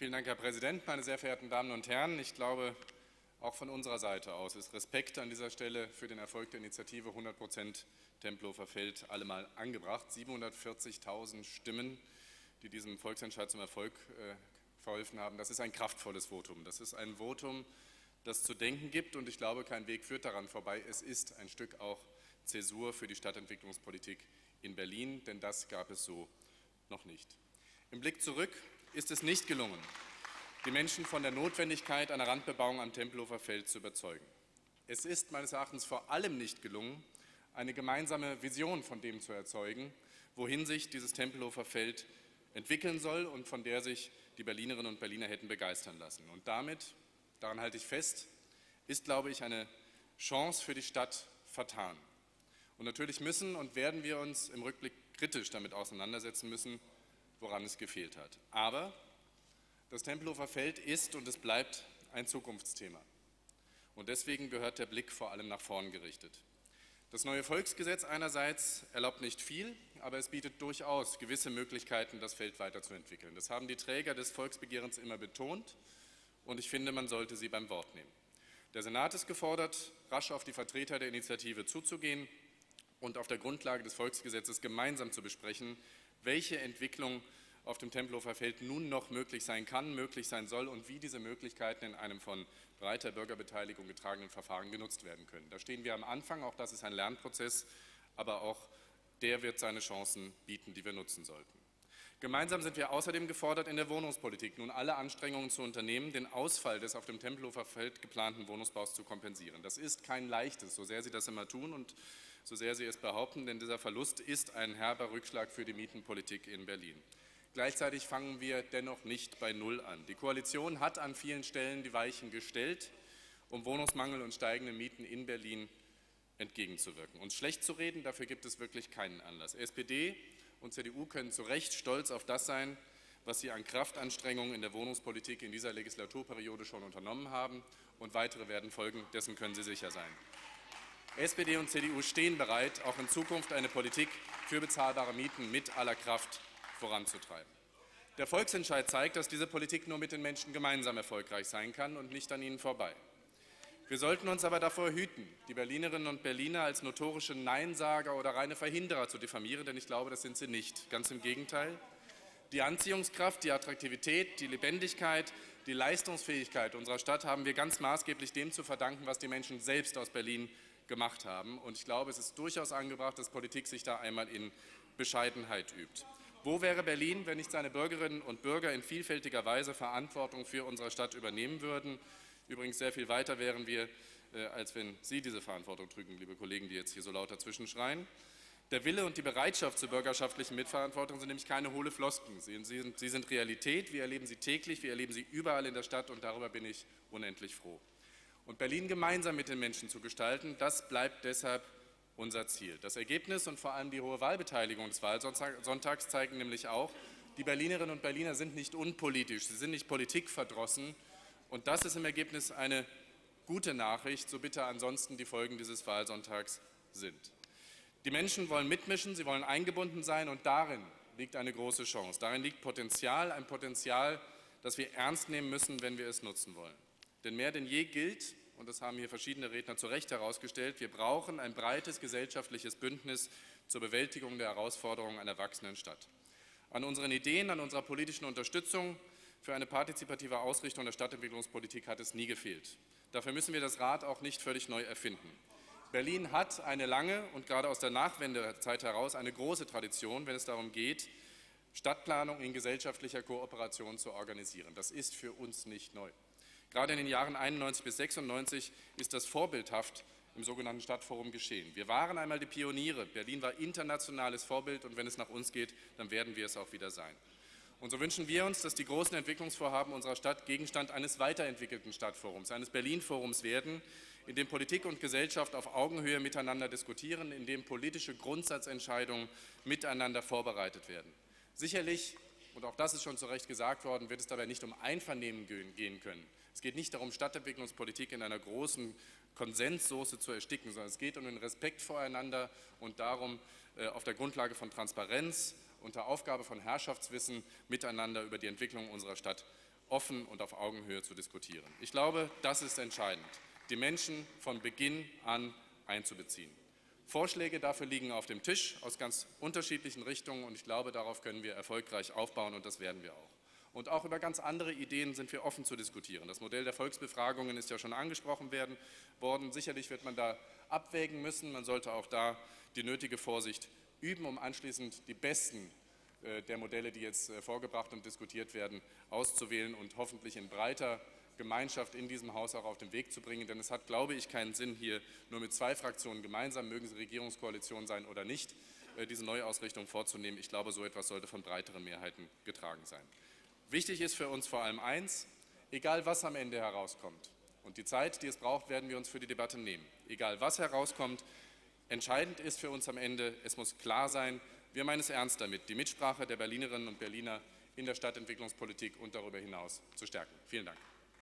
Vielen Dank, Herr Präsident, meine sehr verehrten Damen und Herren. Ich glaube, auch von unserer Seite aus ist Respekt an dieser Stelle für den Erfolg der Initiative 100% Tempelhofer Feld allemal angebracht. 740.000 Stimmen, die diesem Volksentscheid zum Erfolg verholfen haben. Das ist ein kraftvolles Votum. Das ist ein Votum, das zu denken gibt, und ich glaube, kein Weg führt daran vorbei. Es ist ein Stück auch Zäsur für die Stadtentwicklungspolitik in Berlin, denn das gab es so noch nicht. Im Blick zurück ist es nicht gelungen, die Menschen von der Notwendigkeit einer Randbebauung am Tempelhofer Feld zu überzeugen. Es ist meines Erachtens vor allem nicht gelungen, eine gemeinsame Vision von dem zu erzeugen, wohin sich dieses Tempelhofer Feld entwickeln soll und von der sich die Berlinerinnen und Berliner hätten begeistern lassen. Und damit, daran halte ich fest, ist, glaube ich, eine Chance für die Stadt vertan. Und natürlich müssen und werden wir uns im Rückblick kritisch damit auseinandersetzen müssen, woran es gefehlt hat. Aber das Tempelhofer Feld ist und es bleibt ein Zukunftsthema. Und deswegen gehört der Blick vor allem nach vorn gerichtet. Das neue Volksgesetz einerseits erlaubt nicht viel, aber es bietet durchaus gewisse Möglichkeiten, das Feld weiterzuentwickeln. Das haben die Träger des Volksbegehrens immer betont, und ich finde, man sollte sie beim Wort nehmen. Der Senat ist gefordert, rasch auf die Vertreter der Initiative zuzugehen und auf der Grundlage des Volksgesetzes gemeinsam zu besprechen, welche Entwicklung auf dem Tempelhofer Feld nun noch möglich sein kann, möglich sein soll und wie diese Möglichkeiten in einem von breiter Bürgerbeteiligung getragenen Verfahren genutzt werden können. Da stehen wir am Anfang, auch das ist ein Lernprozess, aber auch der wird seine Chancen bieten, die wir nutzen sollten. Gemeinsam sind wir außerdem gefordert, in der Wohnungspolitik nun alle Anstrengungen zu unternehmen, den Ausfall des auf dem Tempelhofer Feld geplanten Wohnungsbaus zu kompensieren. Das ist kein leichtes, so sehr Sie das immer tun und so sehr Sie es behaupten, denn dieser Verlust ist ein herber Rückschlag für die Mietenpolitik in Berlin. Gleichzeitig fangen wir dennoch nicht bei Null an. Die Koalition hat an vielen Stellen die Weichen gestellt, um Wohnungsmangel und steigenden Mieten in Berlin entgegenzuwirken. Uns schlecht zu reden, dafür gibt es wirklich keinen Anlass. SPD und CDU können zu Recht stolz auf das sein, was sie an Kraftanstrengungen in der Wohnungspolitik in dieser Legislaturperiode schon unternommen haben, und weitere werden folgen, dessen können Sie sicher sein. SPD und CDU stehen bereit, auch in Zukunft eine Politik für bezahlbare Mieten mit aller Kraft voranzutreiben. Der Volksentscheid zeigt, dass diese Politik nur mit den Menschen gemeinsam erfolgreich sein kann und nicht an ihnen vorbei. Wir sollten uns aber davor hüten, die Berlinerinnen und Berliner als notorische Neinsager oder reine Verhinderer zu diffamieren, denn ich glaube, das sind sie nicht. Ganz im Gegenteil. Die Anziehungskraft, die Attraktivität, die Lebendigkeit, die Leistungsfähigkeit unserer Stadt haben wir ganz maßgeblich dem zu verdanken, was die Menschen selbst aus Berlin gemacht haben. Und ich glaube, es ist durchaus angebracht, dass Politik sich da einmal in Bescheidenheit übt. Wo wäre Berlin, wenn nicht seine Bürgerinnen und Bürger in vielfältiger Weise Verantwortung für unsere Stadt übernehmen würden? Übrigens sehr viel weiter wären wir, als wenn Sie diese Verantwortung trügen, liebe Kollegen, die jetzt hier so laut dazwischen schreien. Der Wille und die Bereitschaft zur bürgerschaftlichen Mitverantwortung sind nämlich keine hohle Floskeln. Sie sind Realität, wir erleben sie täglich, wir erleben sie überall in der Stadt, und darüber bin ich unendlich froh. Und Berlin gemeinsam mit den Menschen zu gestalten, das bleibt deshalb unser Ziel. Das Ergebnis und vor allem die hohe Wahlbeteiligung des Wahlsonntags zeigen nämlich auch, die Berlinerinnen und Berliner sind nicht unpolitisch, sie sind nicht politikverdrossen, und das ist im Ergebnis eine gute Nachricht, so bitter ansonsten die Folgen dieses Wahlsonntags sind. Die Menschen wollen mitmischen, sie wollen eingebunden sein, und darin liegt eine große Chance. Darin liegt Potenzial, ein Potenzial, das wir ernst nehmen müssen, wenn wir es nutzen wollen. Denn mehr denn je gilt, und das haben hier verschiedene Redner zu Recht herausgestellt, wir brauchen ein breites gesellschaftliches Bündnis zur Bewältigung der Herausforderungen einer wachsenden Stadt. An unseren Ideen, an unserer politischen Unterstützung für eine partizipative Ausrichtung der Stadtentwicklungspolitik hat es nie gefehlt. Dafür müssen wir das Rad auch nicht völlig neu erfinden. Berlin hat eine lange und gerade aus der Nachwendezeit heraus eine große Tradition, wenn es darum geht, Stadtplanung in gesellschaftlicher Kooperation zu organisieren. Das ist für uns nicht neu. Gerade in den Jahren 91 bis 96 ist das vorbildhaft im sogenannten Stadtforum geschehen. Wir waren einmal die Pioniere. Berlin war internationales Vorbild, und wenn es nach uns geht, dann werden wir es auch wieder sein. Und so wünschen wir uns, dass die großen Entwicklungsvorhaben unserer Stadt Gegenstand eines weiterentwickelten Stadtforums, eines Berlin-Forums werden, in dem Politik und Gesellschaft auf Augenhöhe miteinander diskutieren, in dem politische Grundsatzentscheidungen miteinander vorbereitet werden. Sicherlich, und auch das ist schon zu Recht gesagt worden, wird es dabei nicht um Einvernehmen gehen können. Es geht nicht darum, Stadtentwicklungspolitik in einer großen Konsenssoße zu ersticken, sondern es geht um den Respekt voreinander und darum, auf der Grundlage von Transparenz, unter Aufgabe von Herrschaftswissen miteinander über die Entwicklung unserer Stadt offen und auf Augenhöhe zu diskutieren. Ich glaube, das ist entscheidend, die Menschen von Beginn an einzubeziehen. Vorschläge dafür liegen auf dem Tisch aus ganz unterschiedlichen Richtungen und ich glaube, darauf können wir erfolgreich aufbauen und das werden wir auch. Und auch über ganz andere Ideen sind wir offen zu diskutieren. Das Modell der Volksbefragungen ist ja schon angesprochen worden. Sicherlich wird man da abwägen müssen. Man sollte auch da die nötige Vorsicht üben, um anschließend die besten der Modelle, die jetzt vorgebracht und diskutiert werden, auszuwählen und hoffentlich in breiter Gemeinschaft in diesem Haus auch auf den Weg zu bringen. Denn es hat, glaube ich, keinen Sinn, hier nur mit 2 Fraktionen gemeinsam, mögen sie Regierungskoalition sein oder nicht, diese Neuausrichtung vorzunehmen. Ich glaube, so etwas sollte von breiteren Mehrheiten getragen sein. Wichtig ist für uns vor allem eins, egal was am Ende herauskommt, und die Zeit, die es braucht, werden wir uns für die Debatte nehmen. Egal was herauskommt, entscheidend ist für uns am Ende, es muss klar sein, wir meinen es ernst damit, die Mitsprache der Berlinerinnen und Berliner in der Stadtentwicklungspolitik und darüber hinaus zu stärken. Vielen Dank.